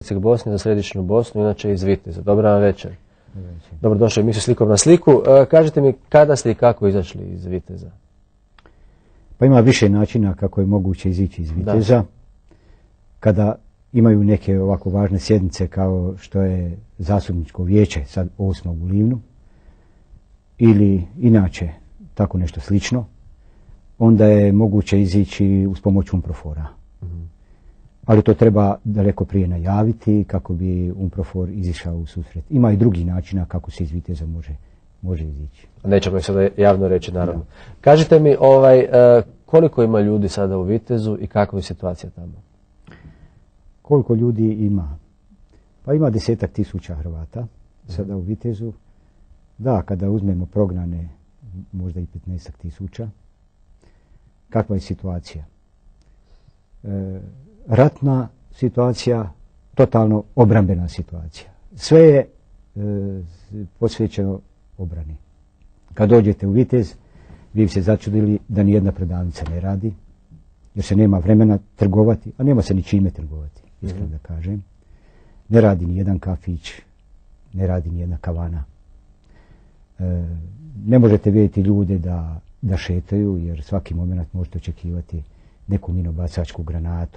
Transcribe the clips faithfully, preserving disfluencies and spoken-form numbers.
Bosne za središnju Bosnu, inače iz Viteza. Dobra vam večer. Dobrodošli u emisiju Slikom na sliku. E, kažite mi kada ste i kako izašli iz Viteza? Pa ima više načina kako je moguće izići iz Viteza. Da. Kada imaju neke ovako važne sjednice kao što je zastupničko vijeće sad osmog u Livnu ili inače tako nešto slično, onda je moguće izići uz pomoć Umprofora. Mm-hmm. Ali to treba daleko prije najaviti kako bi Umprofor izišao u susret. Ima i drugi načina kako se iz Viteza može, može izići. Nećemo je sada javno reći, naravno. Da. Kažite mi ovaj, koliko ima ljudi sada u Vitezu i kakva je situacija tamo? Koliko ljudi ima? Pa ima desetak tisuća Hrvata sada u Vitezu. Da, kada uzmemo prognane, možda i petnaestak tisuća. Kakva je situacija? E, ratna situacija, totalno obrambena situacija. Sve je e, posvećeno obrani. Kad dođete u Vitez, vi se začudili da nijedna prodavnica ne radi, jer se nema vremena trgovati, a nema se ni čime trgovati, iskreno da kažem. Ne radi ni jedan kafić, ne radi ni jedna kavana. E, ne možete vidjeti ljude da, da šetaju, jer svaki moment možete očekivati neku minobacačku granatu.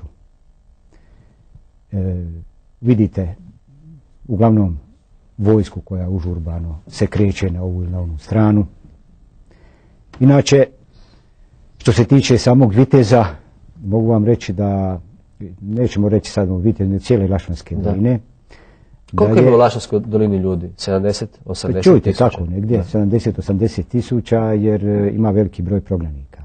E, vidite uglavnom vojsku koja užurbano se kreće na ovu ili na onu stranu. Inače, što se tiče samog Viteza, mogu vam reći da, nećemo reći sad u Vitezu, ne cijele Lašvanske doline. Koliko je u Lašvanskoj dolini ljudi? sedamdeset, osamdeset čujte, tisuća? Čujte, tako negdje, sedamdeset, osamdeset tisuća, jer ima veliki broj prognanika.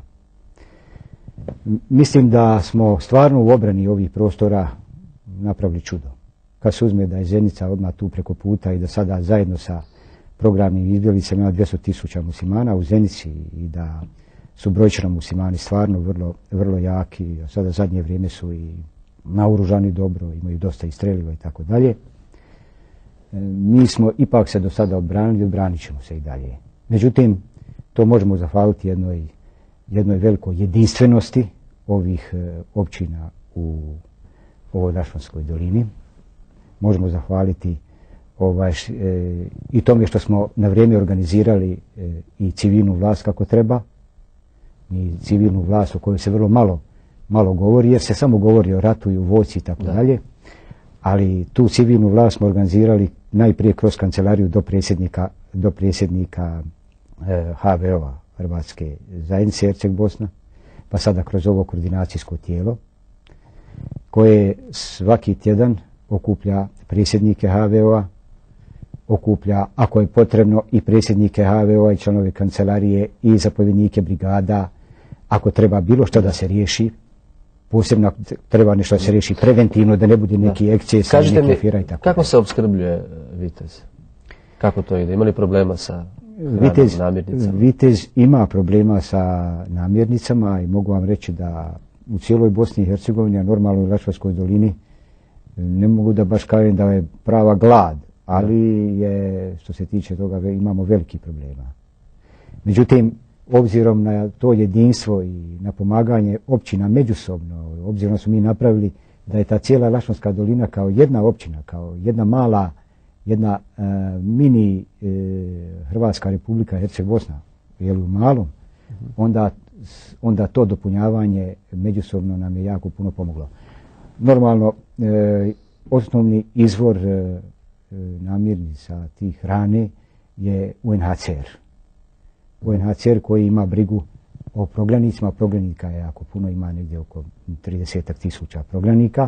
Mislim da smo stvarno u obrani ovih prostora napravili čudo. Kad se uzme da je Zenica odmah tu preko puta i da sada zajedno sa programnim izbjeglicama ima dvjesto tisuća muslimana u Zenici i da su brojčano muslimani stvarno vrlo, vrlo jaki, a sada zadnje vrijeme su i naoružani dobro, imaju dosta i streliva i tako dalje. Mi smo ipak se do sada obranili i odbranit ćemo se i dalje. Međutim, to možemo zahvaliti jednoj, jednoj velikoj jedinstvenosti ovih e, općina u ovoj Lašvanskoj dolini. Možemo zahvaliti ovaj, e, i tome što smo na vrijeme organizirali e, i civilnu vlast kako treba. I civilnu vlast o kojoj se vrlo malo, malo govori, jer se samo govori o ratu i u vojsci i tako dalje. Ali tu civilnu vlast smo organizirali najprije kroz kancelariju do predsjednika, do predsjednika e, H V O-a, Hrvatske zajednice Herceg Bosna, pa sada kroz ovo koordinacijsko tijelo, koje svaki tjedan okuplja predsjednike H V O-a, okuplja, ako je potrebno, i predsjednike H V O-a i članove kancelarije i zapovjednike brigada, ako treba bilo što da se riješi, posebno treba nešto da se riješi preventivno, da ne bude neki eksces, neki afira i tako. Kako se opskrbljuje Vitez? Kako to ide? Ima li problema sa Vitez, namirnicama? Vitez ima problema sa namirnicama i mogu vam reći da u cijeloj Bosni i Hercegovini, a normalno u Lašvanskoj dolini, ne mogu da baš kažem da je prava glad, ali je, što se tiče toga, imamo veliki problema. Međutim, obzirom na to jedinstvo i na pomaganje općina međusobno, obzirom da smo mi napravili da je ta cijela Lašvanska dolina kao jedna općina, kao jedna mala, jedna uh, mini uh, Hrvatska republika Herceg Bosna, je li u malom, uh-huh. onda, onda to dopunjavanje međusobno nam je jako puno pomoglo. Normalno, uh, osnovni izvor uh, namirnica tih hrane je U N H C R. U N H C R koji ima brigu o prognanicima, prognanika je jako puno, ima negdje oko trideset tisuća prognanika.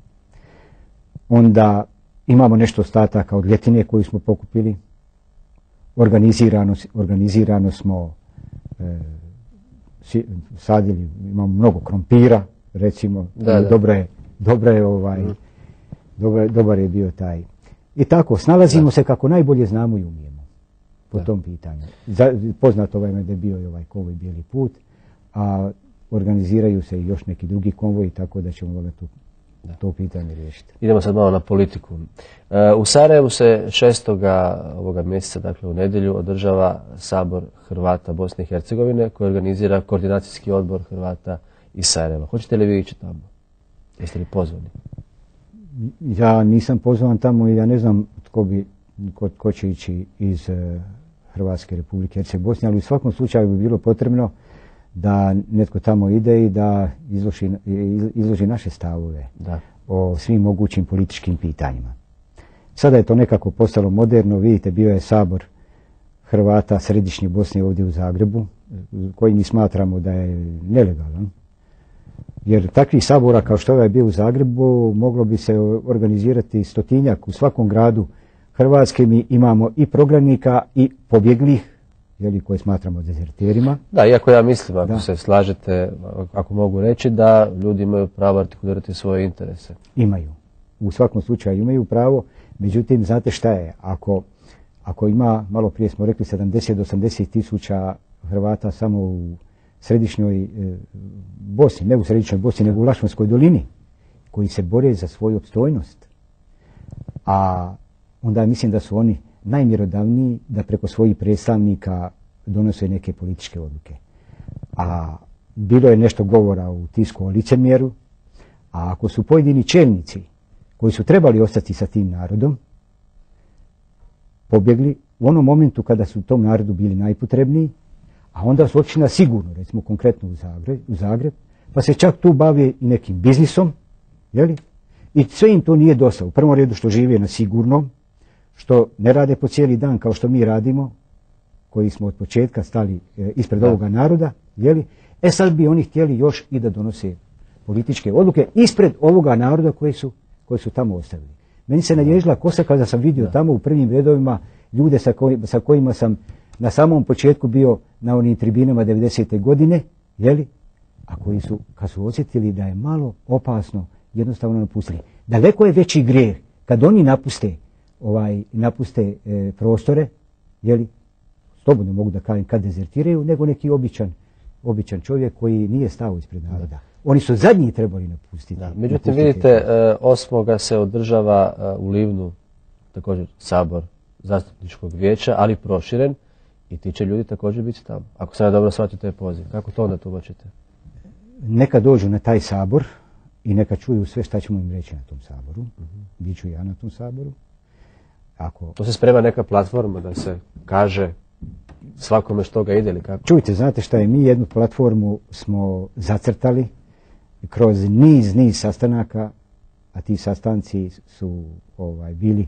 Onda imamo nešto ostataka od ljetine koju smo pokupili. Organizirano, organizirano smo e, sadili, imamo mnogo krompira, recimo, da, da. Dobro je, dobro je ovaj, mm. dobar, dobar je bio taj. I tako, snalazimo da. se kako najbolje znamo i umijemo po da. tom pitanju. Za, poznato ovaj da je bio i ovaj konvoj Bijeli put, a organiziraju se i još neki drugi konvoji, tako da ćemo voljeti to, to pitanje riješiti. Idemo sad malo na politiku. E, u Sarajevu se šestoga ovoga mjeseca, dakle u nedjelju, održava Sabor Hrvata Bosne i Hercegovine koji organizira koordinacijski odbor Hrvata iz Sarajeva. Hoćete li vi ići tamo? Jeste li pozvani? Ja nisam pozvan tamo i ja ne znam tko bi, ko, ko će ići iz uh, Hrvatske Republike Herceg Bosne, ali u svakom slučaju bi bilo potrebno da netko tamo ide i da izloži, izloži naše stavove da. O svim mogućim političkim pitanjima. Sada je to nekako postalo moderno, vidite, bio je sabor Hrvata Središnje Bosne ovdje u Zagrebu, koji mi smatramo da je nelegalan. Jer takvih sabora kao što ovaj bio u Zagrebu moglo bi se organizirati stotinjak u svakom gradu Hrvatske. Mi imamo i prognanika i pobjeglih, jeli, koje smatramo dezerterima. Da, iako ja mislim, ako da. se slažete, ako mogu reći, da ljudi imaju pravo artikulirati svoje interese. Imaju. U svakom slučaju imaju pravo, međutim, znate šta je? Ako, ako ima, malo prije smo rekli, sedamdeset do osamdeset tisuća Hrvata samo u središnjoj e, Bosni, ne u središnjoj Bosni, nego u Lašvanskoj dolini, koji se bore za svoju opstojnost. A onda mislim da su oni najmjerodavniji da preko svojih predstavnika donose neke političke odluke. A bilo je nešto govora u tisku o licemjeru, a ako su pojedini čelnici koji su trebali ostati sa tim narodom pobjegli u onom momentu kada su tom narodu bili najpotrebniji, a onda su otišli na sigurno, recimo konkretno u Zagreb, u Zagreb, pa se čak tu bave i nekim biznisom, jeli? I sve im to nije dosta. U prvom redu što žive na sigurnom, što ne rade po cijeli dan kao što mi radimo, koji smo od početka stali e, ispred da. ovoga naroda, jeli? E sad bi oni htjeli još i da donose političke odluke ispred ovoga naroda koji su, koji su tamo ostavili. Meni se naježila kosa kada sam vidio da. tamo u prvim redovima ljude sa, koj, sa kojima sam na samom početku bio na onim tribinama devedesete godine, jeli? A koji su, kad su osjetili da je malo opasno, jednostavno napustili. Daleko je veći grijeh kad oni napuste ovaj napuste e, prostore, jeli, slobodno mogu da kažem kad dezertiraju, nego neki običan, običan čovjek koji nije stao ispred naroda. Oni su zadnji trebali napustiti. Da, međutim, napustiti vidite, osmoga se održava u Livnu također sabor zastupničkog vijeća, ali proširen, i ti će ljudi također biti tamo. Ako sam ja dobro shvatio taj poziv, kako to onda tumačite? Neka dođu na taj sabor i neka čuju sve šta ćemo im reći na tom saboru. Uh-huh. Biću ja na tom saboru. Ako... To se sprema neka platforma da se kaže svakome što ga ide ili kako? Čujte, znate šta je, mi jednu platformu smo zacrtali kroz niz, niz sastanaka, a ti sastanci su ovaj, bili,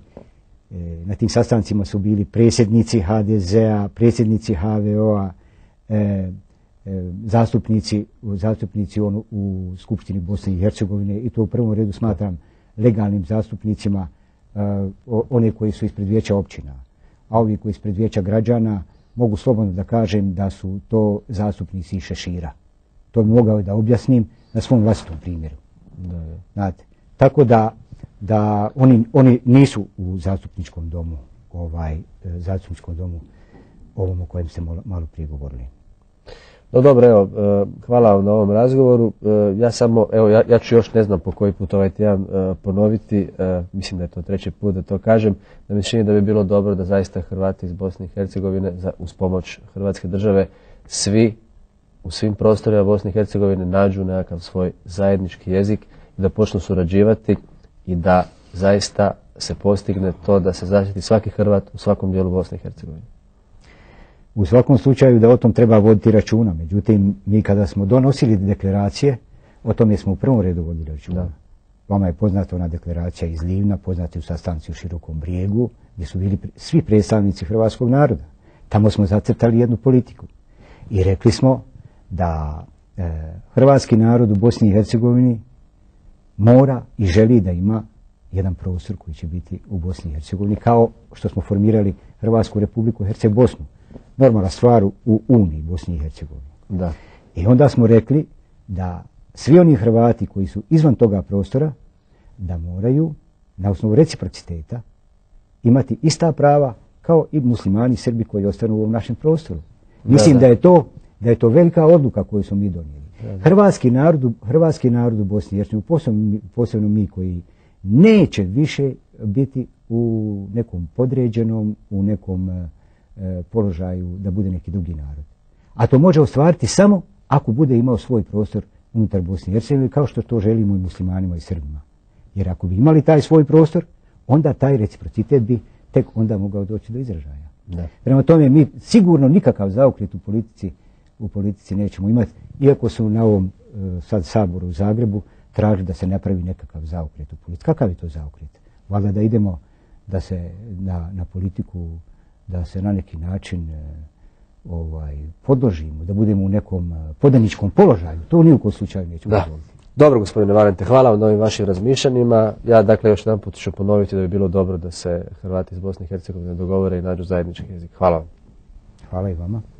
e, na tim sastancima su bili predsjednici ha de zea, predsjednici ha ve o-a, e, e, zastupnici, zastupnici on, u Skupštini Bosne i Hercegovine, i to u prvom redu smatram legalnim zastupnicima, Uh, one koji su ispred vijeća općina, a ovi koji ispred vijeća građana, mogu slobodno da kažem da su to zastupnici šešira. To bi mogao da objasnim na svom vlastitom primjeru. Da, da. Znate, tako da, da oni, oni nisu u zastupničkom domu, ovaj, zastupničkom domu ovom o kojem ste malo prije govorili. No dobro, evo, hvala vam na ovom razgovoru. Ja samo, evo, ja, ja ću još ne znam po koji put ovaj tjedan ponoviti, mislim da je to treći put da to kažem, da mi se čini da bi bilo dobro da zaista Hrvati iz Bosne i Hercegovine za, uz pomoć Hrvatske države svi u svim prostorima Bosne i Hercegovine nađu nekakav svoj zajednički jezik i da počnu surađivati i da zaista se postigne to da se zaštiti svaki Hrvat u svakom dijelu Bosne i Hercegovine. U svakom slučaju da o tom treba voditi računa. Međutim, mi kada smo donosili deklaracije, o tome smo u prvom redu vodili računa. Da. Vama je poznata ona deklaracija iz Livna, poznati u sastanci u Širokom Brijegu, gdje su bili svi predstavnici hrvatskog naroda. Tamo smo zacrtali jednu politiku i rekli smo da e, hrvatski narod u Bosni i Hercegovini mora i želi da ima jedan prostor koji će biti u Bosni i Hercegovini, kao što smo formirali Hrvatsku Republiku Herceg Bosnu. Normalna stvar u Uniji Bosni i Hercegovini. Da. I onda smo rekli da svi oni Hrvati koji su izvan toga prostora, da moraju na osnovu reciprociteta imati ista prava kao i muslimani i Srbi koji ostanu u ovom našem prostoru. Mislim da, da. da je to da je to velika odluka koju smo mi donijeli. Da, da. Hrvatski narod, hrvatski narod u Bosni i Hercegovini, posebno, posebno mi koji neće više biti u nekom podređenom, u nekom e, položaju da bude neki drugi narod. A to može ostvariti samo ako bude imao svoj prostor unutar Bosne i Hercegovine, kao što to želimo i muslimanima i Srbima. Jer ako bi imali taj svoj prostor, onda taj reciprocitet bi tek onda mogao doći do izražaja. Da. Prema tome mi sigurno nikakav zaokret u politici, u politici nećemo imati, iako su na ovom sad saboru u Zagrebu traži da se napravi nekakav zaokret u politici. Kakav je to zaokret? Valjda da idemo da se na, na politiku, da se na neki način e, ovaj, podložimo, da budemo u nekom podaničkom položaju. To ni u kojem slučaju nećemo dozvoliti. Dobro, gospodine Valente, hvala vam na ovim vašim razmišljanjima. Ja, dakle, još jedan put ću ponoviti da bi bilo dobro da se Hrvati iz Bosne i Hercegovine dogovore i nađu zajednički jezik. Hvala vam. Hvala i vama.